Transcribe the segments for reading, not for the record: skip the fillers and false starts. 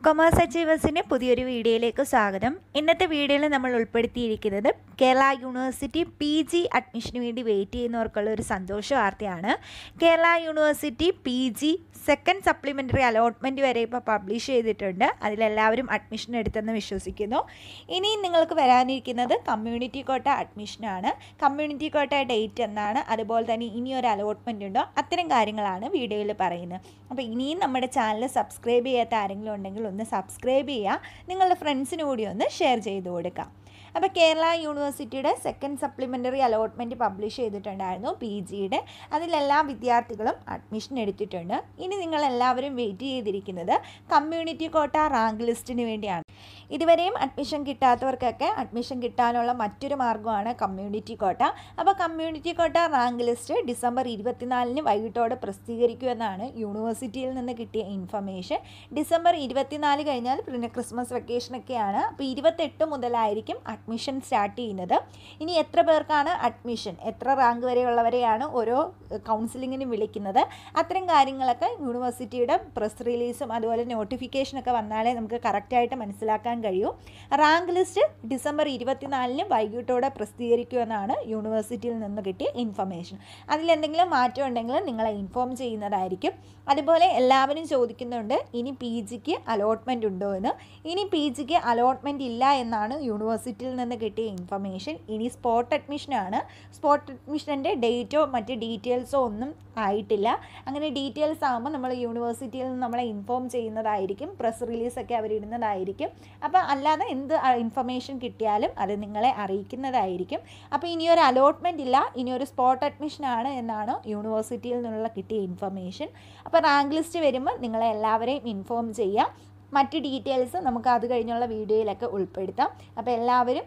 Commerce അച്ചീവേഴ്സിൻ്റെ പുതിയൊരു വീഡിയോയിലേക്ക് സ്വാഗതം. ഇന്നത്തെ വീഡിയോയിൽ നമ്മൾ ഉൾപ്പെടുത്തിയിരിക്കുന്നത് കേരള യൂണിവേഴ്സിറ്റി PG അഡ്മിഷന് വേണ്ടി വെയിറ്റ് ചെയ്യുന്നവർക്കുള്ള ഒരു സന്തോഷ വാർത്തയാണ്. Kerala university PG second supplementary allotment വരെ ഇപ്പോൾ പബ്ലിഷ് ചെയ്തിട്ടുണ്ട്. അതിലെല്ലാവരും അഡ്മിഷൻ എടുത്തെന്ന് വിശ്വസിക്കുന്നു. ഇനിയും നിങ്ങൾക്ക് വരാനിരിക്കുന്നത് community quota അഡ്മിഷനാണ്. Community quota date എന്നാണ്, അതുപോലെ തന്നെ ഇനിയൊരു അലോട്ട്മെൻറ്റ് ഉണ്ടോ, അത്തരം കാര്യങ്ങളാണ് വീഡിയോയിൽ പറയുന്നത്. അപ്പോൾ ഇനിയും നമ്മുടെ ചാനൽ സബ്സ്ക്രൈബ് ചെയ്യാത്ത ആരെങ്കിലും ഉണ്ടെങ്കിൽ ഒന്ന് സബ്സ്ക്രൈബ് ചെയ്യുക, നിങ്ങളുടെ ഫ്രണ്ട്സിന് കൂടി ഒന്ന് ഷെയർ ചെയ്ത് കൊടുക്കാം. അപ്പോൾ കേരള യൂണിവേഴ്സിറ്റിയുടെ സെക്കൻഡ് സപ്ലിമെൻ്ററി അലോട്ട്മെൻറ്റ് പബ്ലിഷ് ചെയ്തിട്ടുണ്ടായിരുന്നു PGയുടെ. അതിലെല്ലാ വിദ്യാർത്ഥികളും അഡ്മിഷൻ എടുത്തിട്ടുണ്ട്. ഇനി നിങ്ങളെല്ലാവരും വെയിറ്റ് ചെയ്തിരിക്കുന്നത് കമ്മ്യൂണിറ്റി കോട്ട റാങ്ക് ലിസ്റ്റിന് വേണ്ടിയാണ്. ഇതുവരെയും അഡ്മിഷൻ കിട്ടാത്തവർക്കൊക്കെ അഡ്മിഷൻ കിട്ടാനുള്ള മറ്റൊരു മാർഗ്ഗമാണ് കമ്മ്യൂണിറ്റി കോട്ട. അപ്പോൾ community quota rank list December 24 വൈകിട്ടോടെ പ്രസിദ്ധീകരിക്കുമെന്നാണ് യൂണിവേഴ്സിറ്റിയിൽ നിന്ന് കിട്ടിയ ഇൻഫർമേഷൻ. ഡിസംബർ 24 കഴിഞ്ഞാൽ പിന്നെ ക്രിസ്മസ് വെക്കേഷനൊക്കെയാണ്. അപ്പോൾ 28 മുതലായിരിക്കും അഡ്മിഷൻ സ്റ്റാർട്ട് ചെയ്യുന്നത്. ഇനി എത്ര പേർക്കാണ് അഡ്മിഷൻ, എത്ര റാങ്ക് വരെയുള്ളവരെയാണ് ഓരോ കൗൺസിലിങ്ങിനും വിളിക്കുന്നത്, അത്തരം കാര്യങ്ങളൊക്കെ യൂണിവേഴ്സിറ്റിയുടെ പ്രസ് റിലീസും അതുപോലെ നോട്ടിഫിക്കേഷനൊക്കെ വന്നാലേ നമുക്ക് കറക്റ്റായിട്ട് മനസ്സിലാക്കാൻ കഴിയൂ. റാങ്ക് ലിസ്റ്റ് ഡിസംബർ 24 വൈകിട്ടോടെ പ്രസിദ്ധീകരിക്കുമെന്നാണ് യൂണിവേഴ്സിറ്റിയിൽ നിന്ന് കിട്ടിയ ഇൻഫർമേഷൻ. അതിലെന്തെങ്കിലും മാറ്റം ഉണ്ടെങ്കിൽ നിങ്ങളെ ഇൻഫോം ചെയ്യുന്നതായിരിക്കും. അതുപോലെ എല്ലാവരും ചോദിക്കുന്നുണ്ട് ഇനി PGക്ക് അലോട്ട്മെൻറ്റ് ഉണ്ടോ എന്ന്. ഇനി PGക്ക് അലോട്ട്മെൻറ്റ് ഇല്ല എന്നാണ് യൂണിവേഴ്സിറ്റിയിൽ നിന്ന് കിട്ടിയ ഇൻഫർമേഷൻ. ഇനി സ്പോട്ട് അഡ്മിഷനാണ്. സ്പോട്ട് അഡ്മിഷൻ്റെ ഡേറ്റോ മറ്റ് ഡീറ്റെയിൽസോ ഒന്നും ആയിട്ടില്ല. അങ്ങനെ ഡീറ്റെയിൽസ് ആകുമ്പോൾ നമ്മൾ യൂണിവേഴ്സിറ്റിയിൽ നിന്ന് നമ്മളെ ഇൻഫോം ചെയ്യുന്നതായിരിക്കും, പ്രസ് റിലീസൊക്കെ അവരിടുന്നതായിരിക്കും. അപ്പോൾ അല്ലാതെ എന്ത് ഇൻഫർമേഷൻ കിട്ടിയാലും അത് നിങ്ങളെ അറിയിക്കുന്നതായിരിക്കും. അപ്പോൾ ഇനിയൊരു അലോട്ട്മെൻറ്റ് ഇല്ല, ഇനിയൊരു സ്പോട്ട് അഡ്മിഷനാണ് എന്നാണ് യൂണിവേഴ്സിറ്റിയിൽ നിന്നുള്ള കിട്ടിയ ഇൻഫർമേഷൻ. അപ്പോൾ റാങ്ക് ലിസ്റ്റ് വരുമ്പോൾ നിങ്ങളെ എല്ലാവരെയും ഇൻഫോം ചെയ്യാം. മറ്റ് ഡീറ്റെയിൽസ് നമുക്ക് അത് കഴിഞ്ഞുള്ള വീഡിയോയിലൊക്കെ ഉൾപ്പെടുത്താം. അപ്പോൾ എല്ലാവരും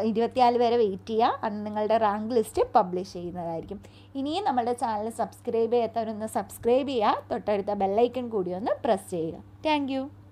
24 വരെ വെയിറ്റ് ചെയ്യുക, അന്ന് നിങ്ങളുടെ റാങ്ക് ലിസ്റ്റ് പബ്ലിഷ് ചെയ്യുന്നതായിരിക്കും. ഇനിയും നമ്മുടെ ചാനൽ സബ്സ്ക്രൈബ് ചെയ്യാത്തവരൊന്ന് സബ്സ്ക്രൈബ് ചെയ്യുക, തൊട്ടടുത്ത ബെല്ലൈക്കൺ കൂടി ഒന്ന് പ്രസ് ചെയ്യുക. താങ്ക്